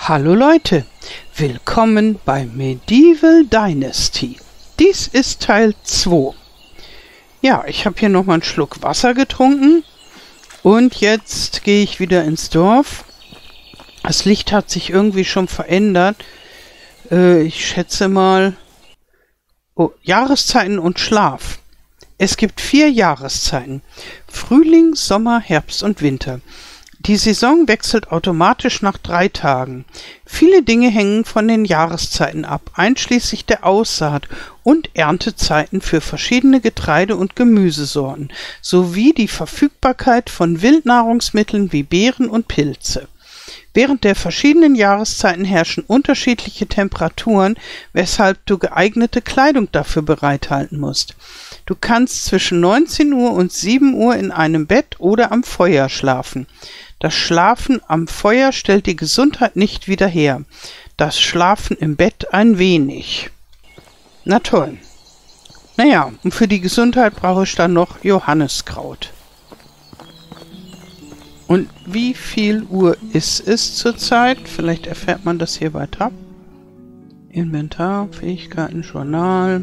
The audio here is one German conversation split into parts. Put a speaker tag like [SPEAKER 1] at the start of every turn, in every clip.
[SPEAKER 1] Hallo Leute, willkommen bei Medieval Dynasty. Dies ist Teil 2. Ja, ich habe hier nochmal einen Schluck Wasser getrunken und jetzt gehe ich wieder ins Dorf. Das Licht hat sich irgendwie schon verändert. Ich schätze mal... Oh, Jahreszeiten und Schlaf. Es gibt 4 Jahreszeiten. Frühling, Sommer, Herbst und Winter. Die Saison wechselt automatisch nach 3 Tagen. Viele Dinge hängen von den Jahreszeiten ab, einschließlich der Aussaat und Erntezeiten für verschiedene Getreide- und Gemüsesorten, sowie die Verfügbarkeit von Wildnahrungsmitteln wie Beeren und Pilze. Während der verschiedenen Jahreszeiten herrschen unterschiedliche Temperaturen, weshalb du geeignete Kleidung dafür bereithalten musst. Du kannst zwischen 19 Uhr und 7 Uhr in einem Bett oder am Feuer schlafen. Das Schlafen am Feuer stellt die Gesundheit nicht wieder her. Das Schlafen im Bett ein wenig. Na toll. Naja, und für die Gesundheit brauche ich dann noch Johanniskraut. Und wie viel Uhr ist es zurzeit? Vielleicht erfährt man das hier weiter. Inventar, Fähigkeiten, Journal.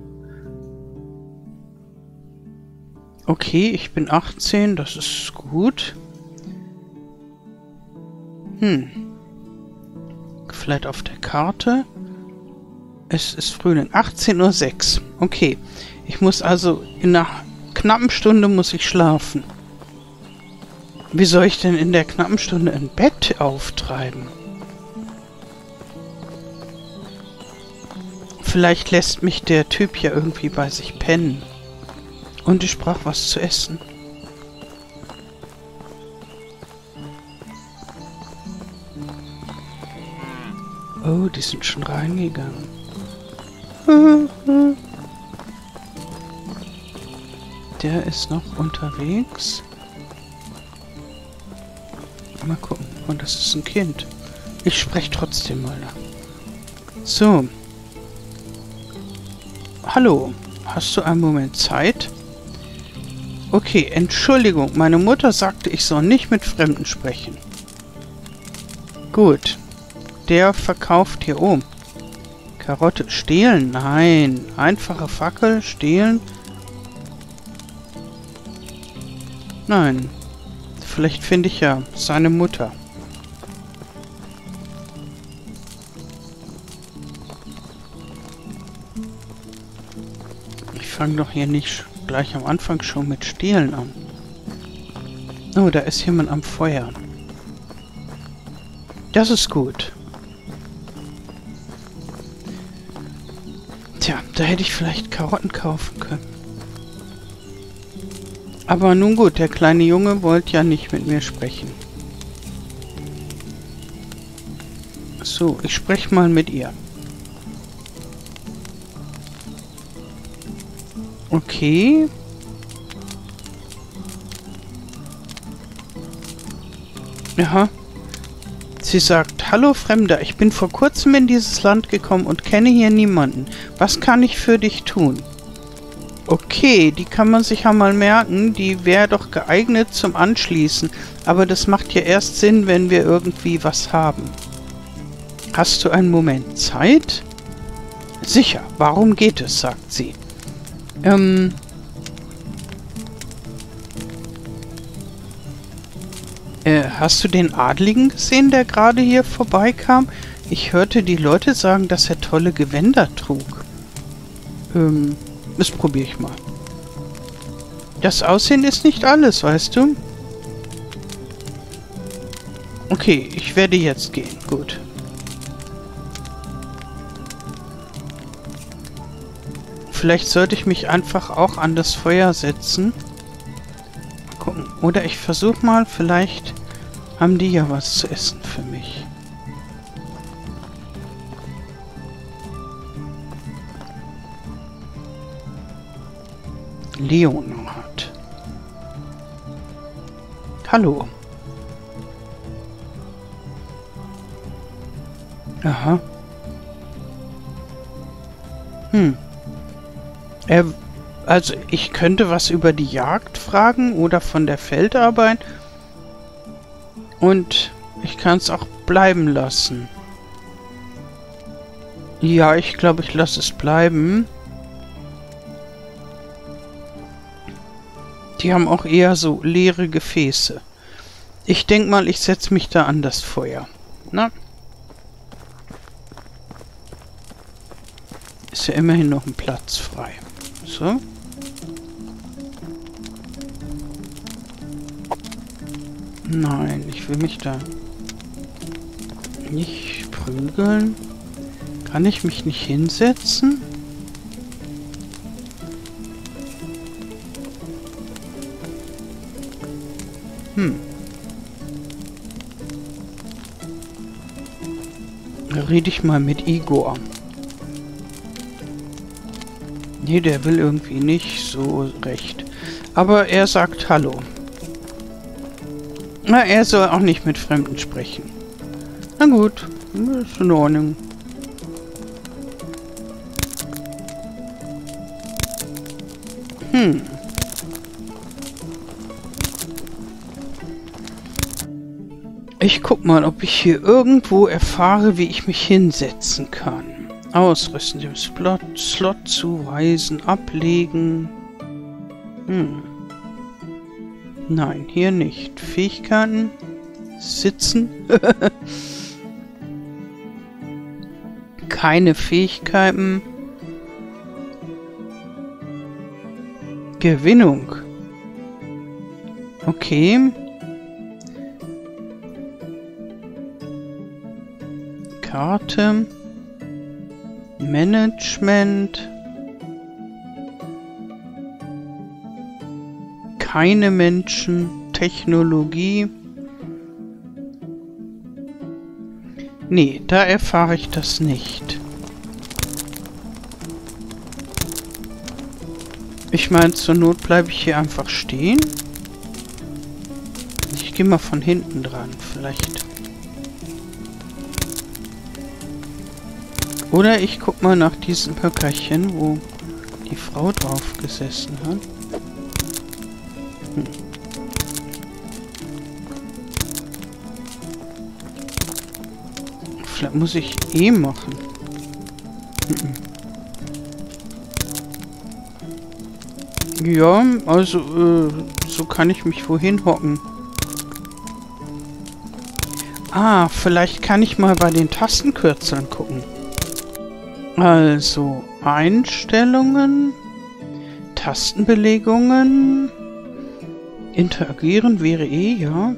[SPEAKER 1] Okay, ich bin 18, das ist gut. Vielleicht auf der Karte. Es ist Frühling, 18:06 Uhr. Okay, ich muss also in einer knappen Stunde muss ich schlafen. Wie soll ich denn in der knappen Stunde ein Bett auftreiben? Vielleicht lässt mich der Typ ja irgendwie bei sich pennen. Und ich brauche was zu essen. Oh, die sind schon reingegangen. Der ist noch unterwegs. Mal gucken. Und das ist ein Kind. Ich spreche trotzdem mal. So. Hallo. Hast du einen Moment Zeit? Okay, Entschuldigung. Meine Mutter sagte, ich soll nicht mit Fremden sprechen. Gut. Der verkauft hier oben. Karotte. Stehlen? Nein. Einfache Fackel. Stehlen? Nein. Vielleicht finde ich ja seine Mutter. Ich fange doch hier nicht gleich am Anfang schon mit Stehlen an. Oh, da ist jemand am Feuer. Das ist gut. Tja, da hätte ich vielleicht Karotten kaufen können. Aber nun gut, der kleine Junge wollte ja nicht mit mir sprechen. So, ich spreche mal mit ihr. Okay. Aha. Sie sagt, hallo Fremder, ich bin vor kurzem in dieses Land gekommen und kenne hier niemanden. Was kann ich für dich tun? Okay, die kann man sich ja mal merken, die wäre doch geeignet zum Anschließen, aber das macht ja erst Sinn, wenn wir irgendwie was haben. Hast du einen Moment Zeit? Sicher, warum geht es, sagt sie. Hast du den Adligen gesehen, der gerade hier vorbeikam? Ich hörte die Leute sagen, dass er tolle Gewänder trug. Das probiere ich mal. Das Aussehen ist nicht alles, weißt du? Okay, ich werde jetzt gehen. Gut. Vielleicht sollte ich mich einfach auch an das Feuer setzen. Mal gucken. Oder ich versuche mal, vielleicht haben die ja was zu essen für mich. Leonhard. Hallo. Aha. Also ich könnte was über die Jagd fragen oder von der Feldarbeit. Und ich kann es auch bleiben lassen. Ja, ich glaube, ich lasse es bleiben. Die haben auch eher so leere Gefäße. Ich denke mal, ich setze mich da an das Feuer. Na? Ist ja immerhin noch ein Platz frei. So. Nein, ich will mich da nicht prügeln. Kann ich mich nicht hinsetzen? Da rede ich mal mit Igor. Nee, der will irgendwie nicht so recht. Aber er sagt Hallo. Na, er soll auch nicht mit Fremden sprechen. Na gut, ist in Ordnung. Ich guck mal, ob ich hier irgendwo erfahre, wie ich mich hinsetzen kann. Ausrüsten, dem Slot zuweisen, ablegen. Nein, hier nicht. Fähigkeiten. Sitzen. Keine Fähigkeiten. Gewinnung. Okay. Karte. Management. Keine Menschen. Technologie. Nee, da erfahre ich das nicht. Ich meine, zur Not bleibe ich hier einfach stehen. Ich gehe mal von hinten dran, vielleicht. Oder ich guck mal nach diesem Höckerchen, wo die Frau drauf gesessen hat. Vielleicht muss ich eh machen. Ja, also, so kann ich mich wohin hocken. Ah, vielleicht kann ich mal bei den Tastenkürzern gucken. Also, Einstellungen, Tastenbelegungen, interagieren wäre eh, ja.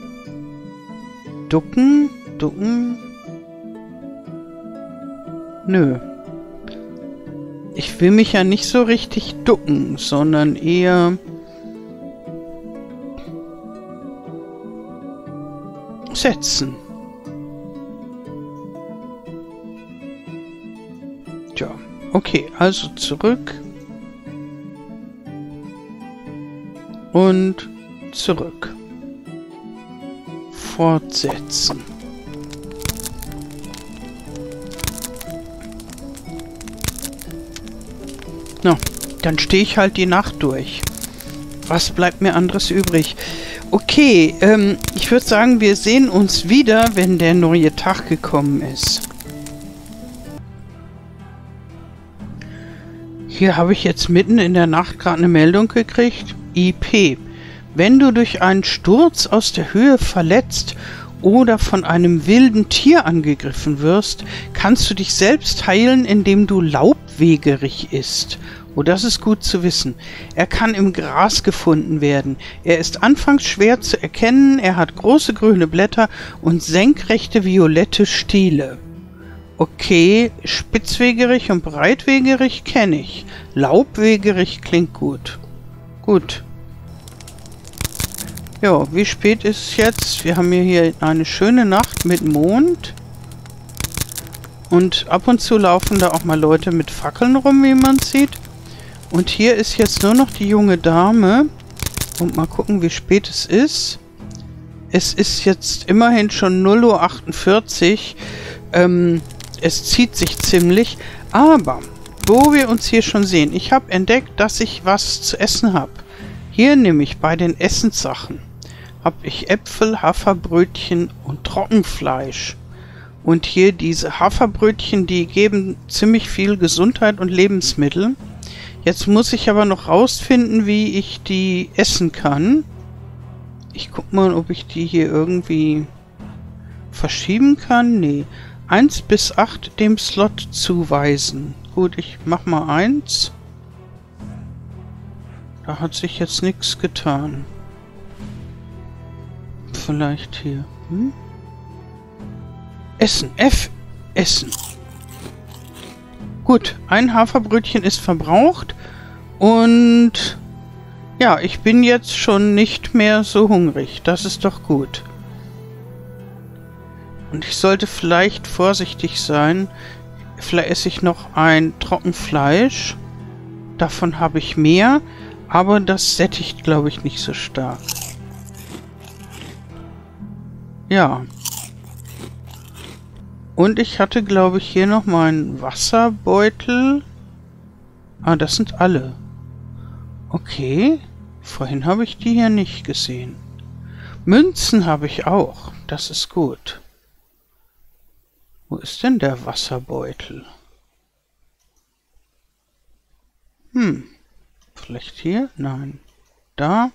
[SPEAKER 1] Ducken, ducken. Nö. Ich will mich ja nicht so richtig ducken, sondern eher setzen. Tja, okay, also zurück und zurück. Fortsetzen. Na, dann stehe ich halt die Nacht durch. Was bleibt mir anderes übrig? Okay, ich würde sagen, wir sehen uns wieder, wenn der neue Tag gekommen ist. Hier habe ich jetzt mitten in der Nacht gerade eine Meldung gekriegt. IP. Wenn du durch einen Sturz aus der Höhe verletzt oder von einem wilden Tier angegriffen wirst, kannst du dich selbst heilen, indem du Laubwegerich isst. Oh, das ist gut zu wissen. Er kann im Gras gefunden werden. Er ist anfangs schwer zu erkennen, er hat große grüne Blätter und senkrechte violette Stiele. Okay, Spitzwegerich und Breitwegerich kenne ich. Laubwegerich klingt gut. Gut. Ja, wie spät ist es jetzt? Wir haben hier eine schöne Nacht mit Mond. Und ab und zu laufen da auch mal Leute mit Fackeln rum, wie man sieht. Und hier ist jetzt nur noch die junge Dame. Und mal gucken, wie spät es ist. Es ist jetzt immerhin schon 0:48 Uhr. Es zieht sich ziemlich. Aber, wo wir uns hier schon sehen, ich habe entdeckt, dass ich was zu essen habe. Hier nämlich bei den Essenssachen. habe ich Äpfel, Haferbrötchen und Trockenfleisch. Und hier diese Haferbrötchen, die geben ziemlich viel Gesundheit und Lebensmittel. Jetzt muss ich aber noch rausfinden, wie ich die essen kann. Ich guck mal, ob ich die hier irgendwie verschieben kann. Nee. 1 bis 8 dem Slot zuweisen. Gut, ich mach mal 1. Da hat sich jetzt nichts getan. Vielleicht hier. Essen. F. Essen. Gut, ein Haferbrötchen ist verbraucht. Und ja, ich bin jetzt schon nicht mehr so hungrig. Das ist doch gut. Und ich sollte vielleicht vorsichtig sein. Vielleicht esse ich noch ein Trockenfleisch. Davon habe ich mehr. Aber das sättigt, glaube ich, nicht so stark. Ja. Und ich hatte, glaube ich, hier noch meinen Wasserbeutel. Ah, das sind alle. Okay. Vorhin habe ich die hier nicht gesehen. Münzen habe ich auch. Das ist gut. Wo ist denn der Wasserbeutel? Vielleicht hier? Nein. Da?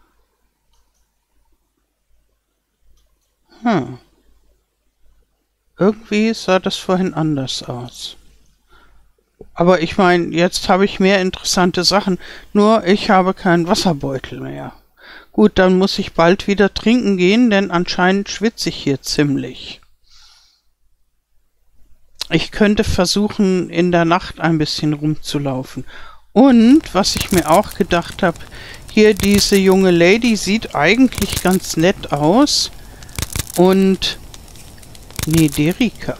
[SPEAKER 1] Irgendwie sah das vorhin anders aus. Aber ich meine, jetzt habe ich mehr interessante Sachen. Nur ich habe keinen Wasserbeutel mehr. Gut, dann muss ich bald wieder trinken gehen, denn anscheinend schwitze ich hier ziemlich. Ich könnte versuchen, in der Nacht ein bisschen rumzulaufen. Und, was ich mir auch gedacht habe, hier diese junge Lady sieht eigentlich ganz nett aus. Und Mederika.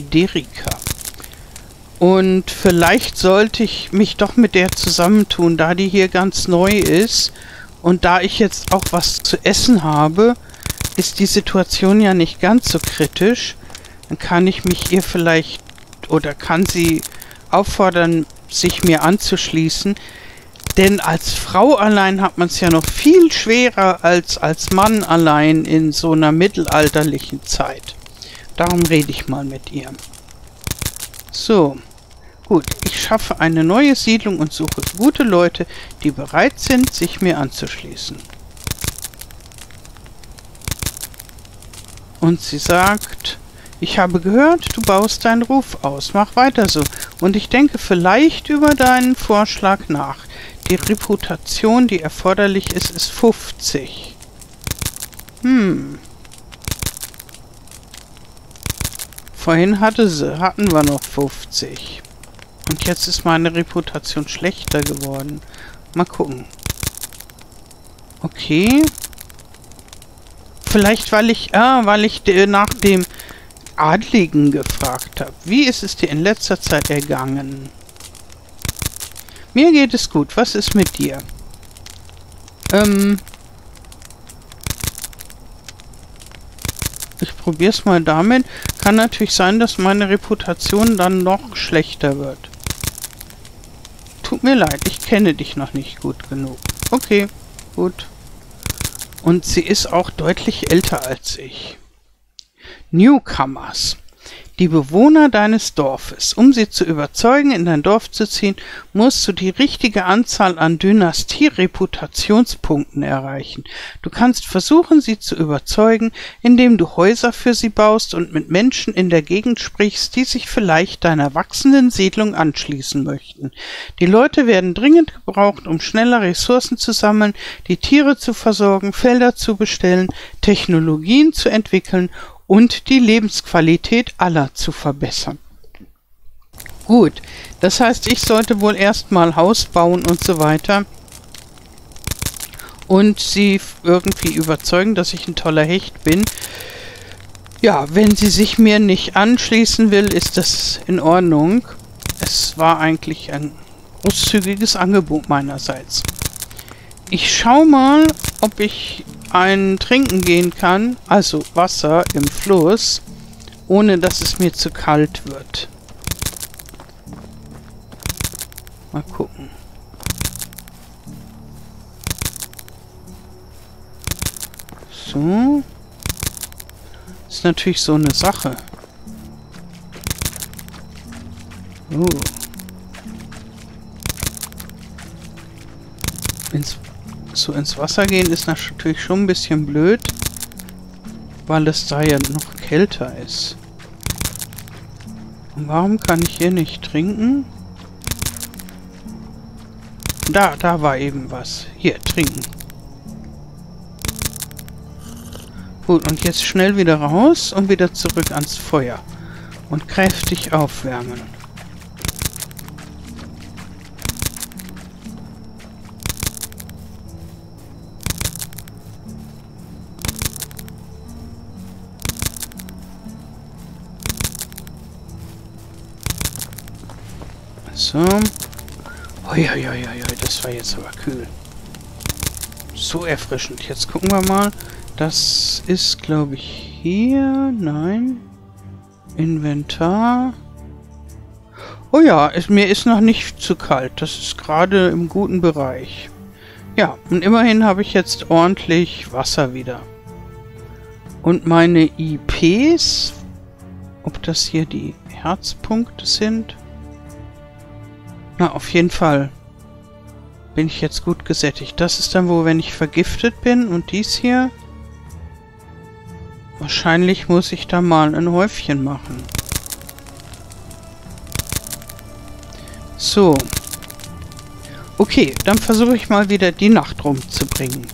[SPEAKER 1] Und vielleicht sollte ich mich doch mit der zusammentun, da die hier ganz neu ist. Und da ich jetzt auch was zu essen habe, ist die Situation ja nicht ganz so kritisch. Dann kann ich mich ihr vielleicht oder kann sie auffordern, sich mir anzuschließen. Denn als Frau allein hat man es ja noch viel schwerer als Mann allein in so einer mittelalterlichen Zeit. Darum rede ich mal mit ihr. So, gut. Ich schaffe eine neue Siedlung und suche gute Leute, die bereit sind, sich mir anzuschließen. Und sie sagt, ich habe gehört, du baust deinen Ruf aus. Mach weiter so. Und ich denke vielleicht über deinen Vorschlag nach. Die Reputation, die erforderlich ist, ist 50. Vorhin hatten wir noch 50. Und jetzt ist meine Reputation schlechter geworden. Mal gucken. Okay. Vielleicht, weil ich nach dem Adligen gefragt habe. Wie ist es dir in letzter Zeit ergangen? Mir geht es gut. Was ist mit dir? Ich probiere es mal damit. Kann natürlich sein, dass meine Reputation dann noch schlechter wird. Tut mir leid, ich kenne dich noch nicht gut genug. Okay, gut. Und sie ist auch deutlich älter als ich. Newcomers. Die Bewohner deines Dorfes. Um sie zu überzeugen, in dein Dorf zu ziehen, musst du die richtige Anzahl an Dynastie-Reputationspunkten erreichen. Du kannst versuchen, sie zu überzeugen, indem du Häuser für sie baust und mit Menschen in der Gegend sprichst, die sich vielleicht deiner wachsenden Siedlung anschließen möchten. Die Leute werden dringend gebraucht, um schneller Ressourcen zu sammeln, die Tiere zu versorgen, Felder zu bestellen, Technologien zu entwickeln und die Lebensqualität aller zu verbessern. Gut, das heißt, ich sollte wohl erstmal Haus bauen und so weiter und sie irgendwie überzeugen, dass ich ein toller Hecht bin. Ja, wenn sie sich mir nicht anschließen will, ist das in Ordnung. Es war eigentlich ein großzügiges Angebot meinerseits. Ich schau mal, ob ich trinken gehen kann, also Wasser im Fluss, ohne dass es mir zu kalt wird. Mal gucken. So. Ist natürlich so eine Sache. Oh. Ins Wasser gehen ist natürlich schon ein bisschen blöd, weil es da ja noch kälter ist. Und warum kann ich hier nicht trinken? Da war eben was. Hier, trinken. Gut, und jetzt schnell wieder raus und wieder zurück ans Feuer. Und kräftig aufwärmen. So. Uiuiuiui, das war jetzt aber kühl. So erfrischend. Jetzt gucken wir mal. Das ist, glaube ich, hier. Nein. Inventar. Oh ja, mir ist noch nicht zu kalt. Das ist gerade im guten Bereich. Ja, und immerhin habe ich jetzt ordentlich Wasser wieder. Und meine IPs, ob das hier die Herzpunkte sind? Na, auf jeden Fall bin ich jetzt gut gesättigt. Das ist dann wohl, wenn ich vergiftet bin. Und dies hier... Wahrscheinlich muss ich da mal ein Häufchen machen. So. Okay, dann versuche ich mal wieder die Nacht rumzubringen.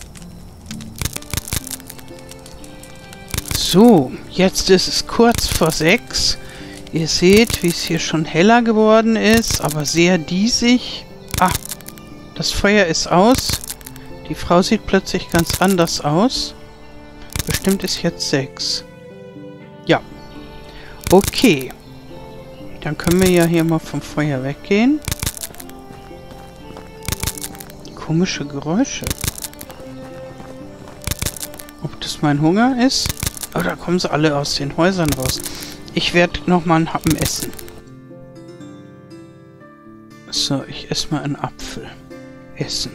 [SPEAKER 1] So, jetzt ist es kurz vor 6. Ihr seht, wie es hier schon heller geworden ist, aber sehr diesig. Ah, das Feuer ist aus. Die Frau sieht plötzlich ganz anders aus. Bestimmt ist jetzt 6. Ja. Okay. Dann können wir ja hier mal vom Feuer weggehen. Komische Geräusche. Ob das mein Hunger ist? Oh, da kommen sie alle aus den Häusern raus. Ich werde nochmal einen Happen essen. So, ich esse mal einen Apfel. Essen.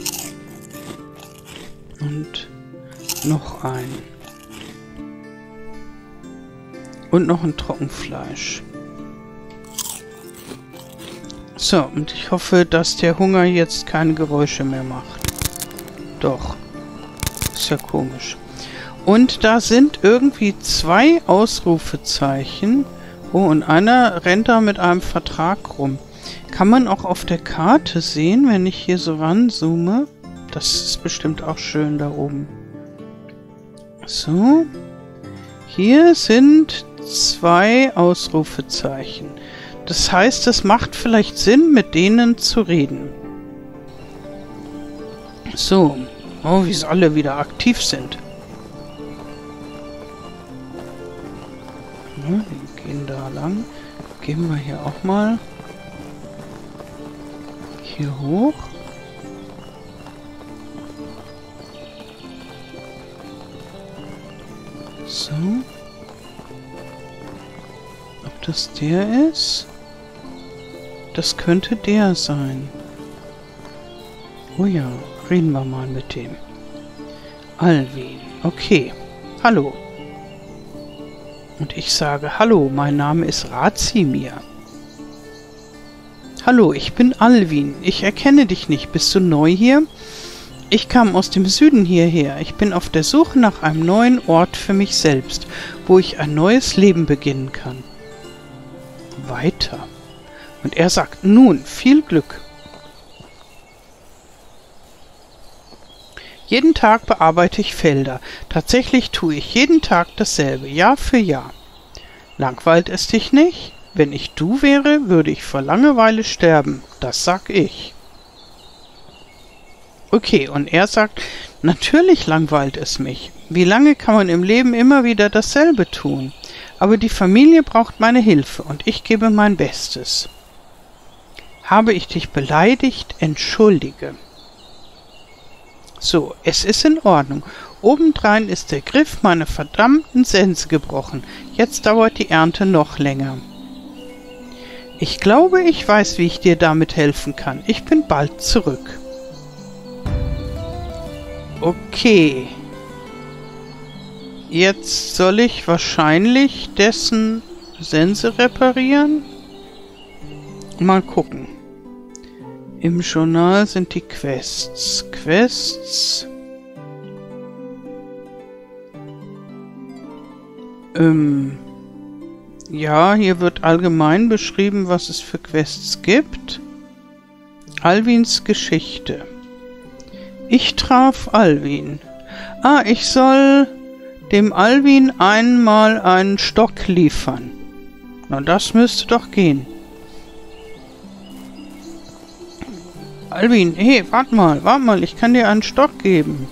[SPEAKER 1] Und noch einen. Und noch ein Trockenfleisch. So, und ich hoffe, dass der Hunger jetzt keine Geräusche mehr macht. Doch. Ist ja komisch. Und da sind irgendwie 2 Ausrufezeichen. Oh, und einer rennt da mit einem Vertrag rum. Kann man auch auf der Karte sehen, wenn ich hier so ranzoome? Das ist bestimmt auch schön da oben. So. Hier sind 2 Ausrufezeichen. Das heißt, es macht vielleicht Sinn, mit denen zu reden. So. Oh, wie sie alle wieder aktiv sind. Ja, wir gehen da lang. Gehen wir hier auch mal hier hoch. So. Ob das der ist? Das könnte der sein. Oh ja, reden wir mal mit dem. Alvin. Okay. Hallo. Und ich sage, hallo, mein Name ist Razimir. Hallo, ich bin Alvin. Ich erkenne dich nicht. Bist du neu hier? Ich kam aus dem Süden hierher. Ich bin auf der Suche nach einem neuen Ort für mich selbst, wo ich ein neues Leben beginnen kann. Weiter. Und er sagt, nun, viel Glück. Jeden Tag bearbeite ich Felder. Tatsächlich tue ich jeden Tag dasselbe, Jahr für Jahr. Langweilt es dich nicht? Wenn ich du wäre, würde ich vor Langeweile sterben. Das sag ich. Okay, und er sagt, natürlich langweilt es mich. Wie lange kann man im Leben immer wieder dasselbe tun? Aber die Familie braucht meine Hilfe und ich gebe mein Bestes. Habe ich dich beleidigt? Entschuldige. So, es ist in Ordnung. Obendrein ist der Griff meiner verdammten Sense gebrochen. Jetzt dauert die Ernte noch länger. Ich glaube, ich weiß, wie ich dir damit helfen kann. Ich bin bald zurück. Okay. jetzt soll ich wahrscheinlich dessen Sense reparieren. Mal gucken. Im Journal sind die Quests. Ja, hier wird allgemein beschrieben, was es für Quests gibt. Alwins Geschichte. Ich traf Alwin. Ah, ich soll dem Alwin einmal einen Stock liefern. Na, das müsste doch gehen. Alwin, hey, warte mal, ich kann dir einen Stock geben.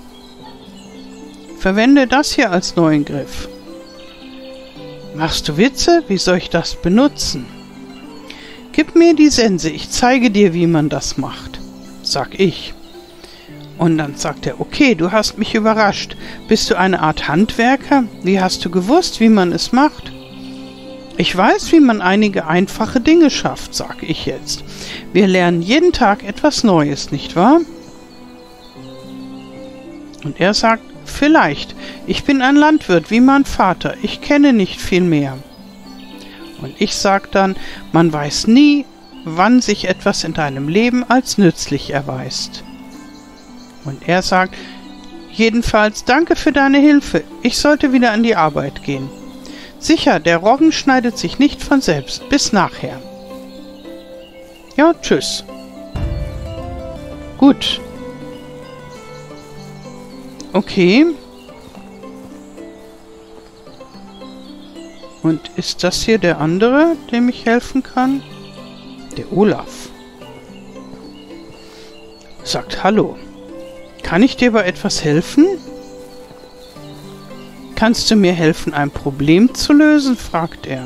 [SPEAKER 1] Verwende das hier als neuen Griff. Machst du Witze? Wie soll ich das benutzen? Gib mir die Sense, ich zeige dir, wie man das macht, sag ich. Und dann sagt er, okay, du hast mich überrascht. Bist du eine Art Handwerker? Wie hast du gewusst, wie man es macht? Ich weiß, wie man einige einfache Dinge schafft, sag ich jetzt. Wir lernen jeden Tag etwas Neues, nicht wahr? Und er sagt, vielleicht. Ich bin ein Landwirt, wie mein Vater. Ich kenne nicht viel mehr. Und ich sag dann, man weiß nie, wann sich etwas in deinem Leben als nützlich erweist. Und er sagt, jedenfalls danke für deine Hilfe. Ich sollte wieder an die Arbeit gehen. Sicher, der Roggen schneidet sich nicht von selbst. Bis nachher. Ja, tschüss. Gut. Okay. Und ist das hier der andere, dem ich helfen kann? Der Olaf. Sagt Hallo. Kann ich dir bei etwas helfen? Kannst du mir helfen, ein Problem zu lösen? Fragt er.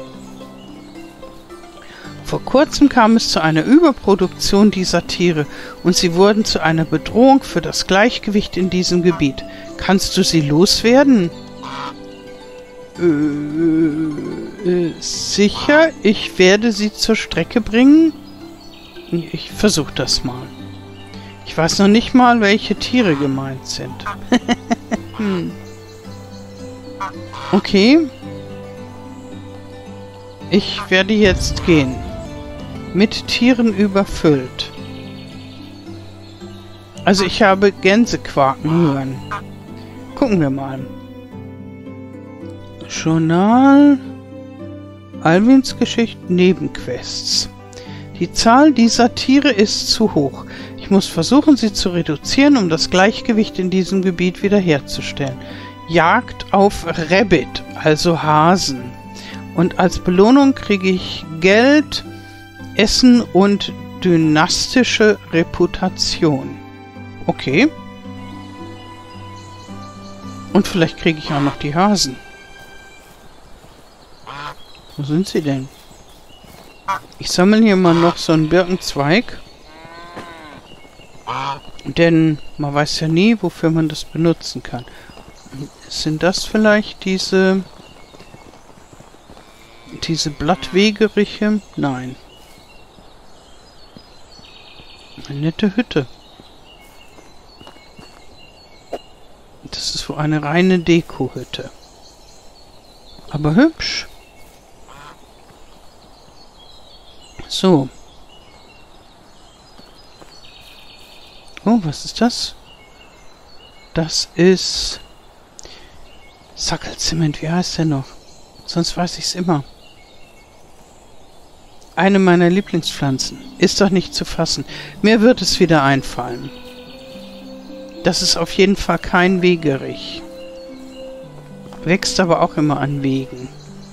[SPEAKER 1] Vor kurzem kam es zu einer Überproduktion dieser Tiere und sie wurden zu einer Bedrohung für das Gleichgewicht in diesem Gebiet. Kannst du sie loswerden? Sicher, ich werde sie zur Strecke bringen. Ich versuche das mal. Ich weiß noch nicht mal, welche Tiere gemeint sind. Okay. Ich werde jetzt gehen. Mit Tieren überfüllt. Also ich habe Gänse quaken hören. Gucken wir mal. Journal. Alwins Geschichte. Nebenquests. Die Zahl dieser Tiere ist zu hoch. Ich muss versuchen, sie zu reduzieren, um das Gleichgewicht in diesem Gebiet wiederherzustellen. Jagd auf Rabbit, also Hasen. Und als Belohnung kriege ich Geld, Essen und dynastische Reputation. Okay. Und vielleicht kriege ich auch noch die Hasen. Wo sind sie denn? Ich sammle hier mal noch so einen Birkenzweig. Denn man weiß ja nie, wofür man das benutzen kann. Sind das vielleicht diese Blattwegeriche? Nein. Eine nette Hütte. Das ist wohl eine reine Deko-Hütte. Aber hübsch. So. Oh, was ist das? Das ist Sackelzement. Wie heißt der noch? Sonst weiß ich es immer. Eine meiner Lieblingspflanzen. Ist doch nicht zu fassen. Mir wird es wieder einfallen. Das ist auf jeden Fall kein Wegerich. Wächst aber auch immer an Wegen.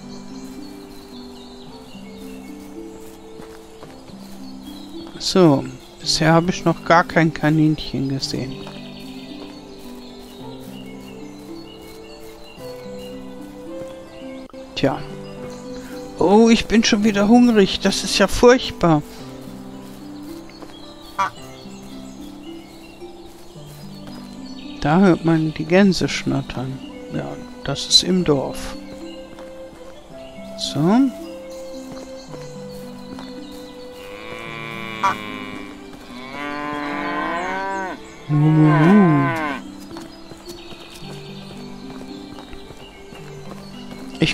[SPEAKER 1] So, bisher habe ich noch gar kein Kaninchen gesehen. Tja. Oh, ich bin schon wieder hungrig. Das ist ja furchtbar. Da hört man die Gänse schnattern. Ja, das ist im Dorf. So.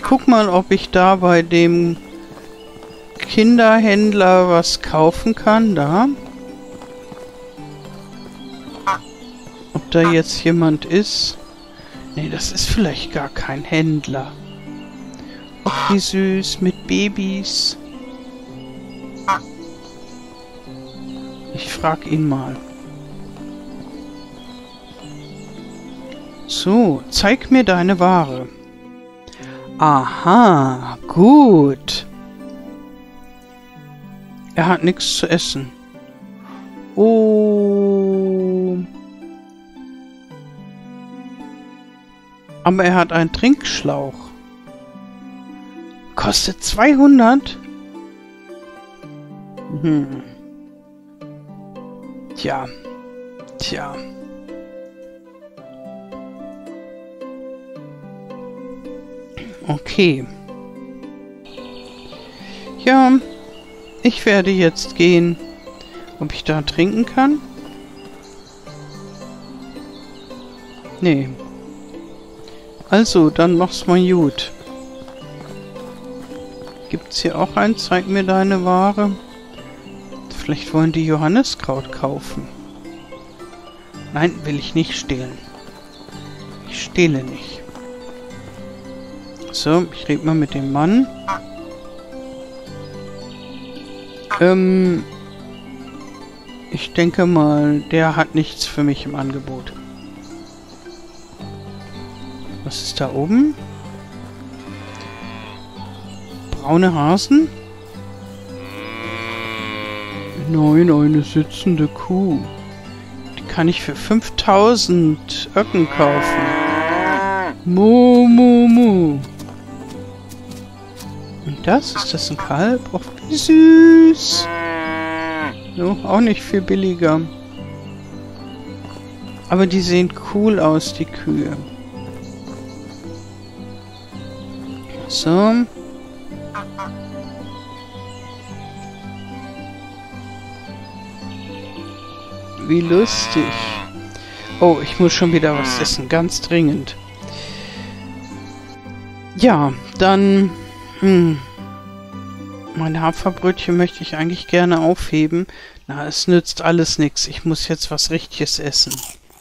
[SPEAKER 1] guck mal, ob ich da bei dem Kinderhändler was kaufen kann. Da. Ob da jetzt jemand ist. Nee, das ist vielleicht gar kein Händler. Ach, wie süß, mit Babys. Ich frag ihn mal. So, zeig mir deine Ware. Aha, gut. Er hat nichts zu essen. Oh. Aber er hat einen Trinkschlauch. Kostet 200? Tja. Tja. Okay. Ja, ich werde jetzt gehen. Ob ich da trinken kann? Nee. Also, dann mach's mal gut. Gibt's hier auch einen? Zeig mir deine Ware. Vielleicht wollen die Johanniskraut kaufen. Nein, will ich nicht stehlen. Ich stehle nicht. So, ich rede mal mit dem Mann. Ich denke mal, der hat nichts für mich im Angebot. Was ist da oben? Braune Hasen? Nein, eine sitzende Kuh. Die kann ich für 5000 Öcken kaufen. Mu, mu, mu. Und das? Ist das ein Kalb? Och, wie süß. So, auch nicht viel billiger. Aber die sehen cool aus, die Kühe. So. Wie lustig. Oh, ich muss schon wieder was essen. Ganz dringend. Ja, dann... Meine Haferbrötchen möchte ich eigentlich gerne aufheben. Na, es nützt alles nichts. Ich muss jetzt was Richtiges essen.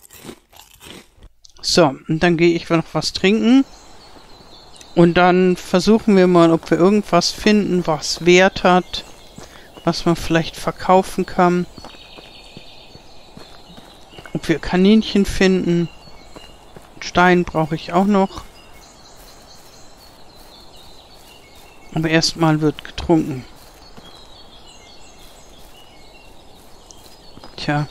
[SPEAKER 1] So, und dann gehe ich noch was trinken. Und dann versuchen wir mal, ob wir irgendwas finden, was Wert hat. Was man vielleicht verkaufen kann. Ob wir Kaninchen finden. Stein brauche ich auch noch. Aber erstmal wird getrunken. Tja.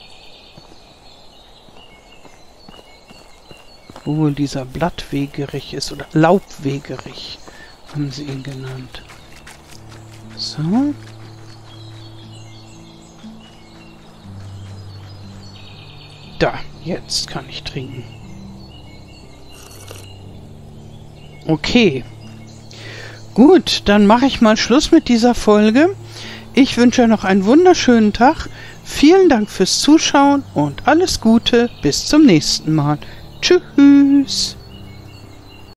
[SPEAKER 1] Wo wohl dieser Blattwegerich ist. Oder Laubwegerich. Haben sie ihn genannt. So. Da. Jetzt kann ich trinken. Okay. Gut, dann mache ich mal Schluss mit dieser Folge. Ich wünsche noch einen wunderschönen Tag. Vielen Dank fürs Zuschauen und alles Gute. Bis zum nächsten Mal. Tschüss.